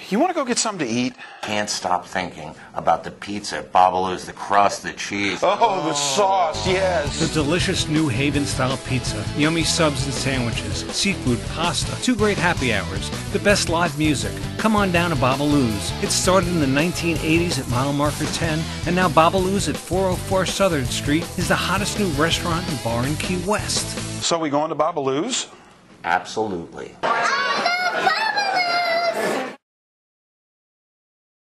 you want to go get something to eat? Can't stop thinking about the pizza at Babalu's, the crust, the cheese. Oh, the sauce, yes. The delicious New Haven-style pizza, yummy subs and sandwiches, seafood, pasta, 2 great happy hours, the best live music. Come on down to Babalu's. It started in the 1980s at mile marker 10, and now Babalu's at 404 Southern Street is the hottest new restaurant and bar in Key West. So we going to Babalu's? Absolutely.